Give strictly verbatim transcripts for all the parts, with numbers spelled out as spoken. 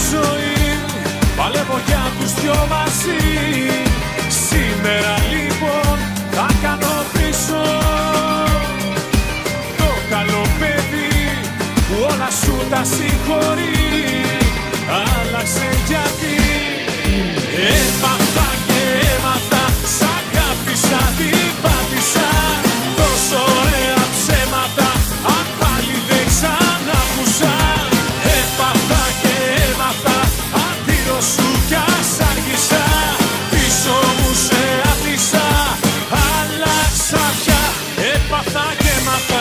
ζωή, παλεύω για τους δυο μαζί. Σήμερα λοιπόν θα κάνω πίσω το καλό παιδί που όλα σου τα συγχωρεί. Άλλαξε γιατί έπαθα και έμαθα, σ' αγάπησα, την πάτησα. Τόσο ωραία ψέματα, αν πάλι δεν ξανακούσα. Έπαθα και έμαθα, αντίρρω σου κι ας άργησα. Πίσω μου σε άφησα, άλλαξα πια. Έπαθα και έμαθα.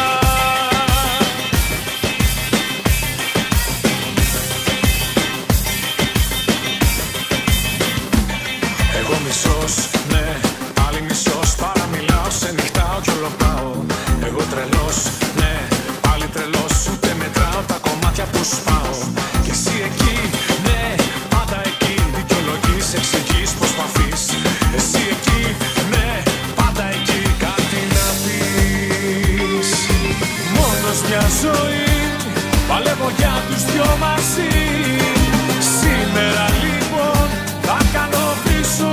Εγώ μισός, ναι, άλλη μισός. Παραμιλάω, σε νυχτάω κι ολοπάω. Εγώ τρελός, ναι, πάλι τρελός. Ούτε μετράω τα κομμάτια που σπάω. Κι εσύ εκεί, ναι, πάντα εκεί. Δικαιολογείς, εξηγείς, προσπαθείς. Εσύ εκεί, ναι, πάντα εκεί. Κάτι να πεις. Μόνος μια ζωή, παλεύω για τους δυο μαζί. Σήμερα λοιπόν θα κάνω πίσω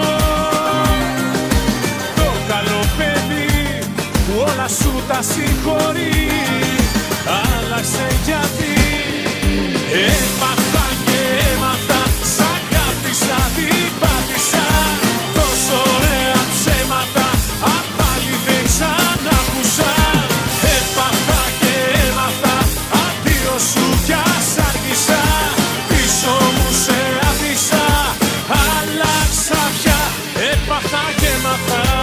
το καλό παιδί που όλα σου τα συγχωρεί. Άλλαξε γιατί έπαθα και έμαθα, σ' αγάπησα, την πάτησα. Τόσο ωραία ψέματα, αν πάλι δεν ξανακούσα. Έπαθα και έμαθα, αντίρρω σου κι ας άργησα. Πίσω μου σε άφησα, άλλαξα πια. Έπαθα και έμαθα.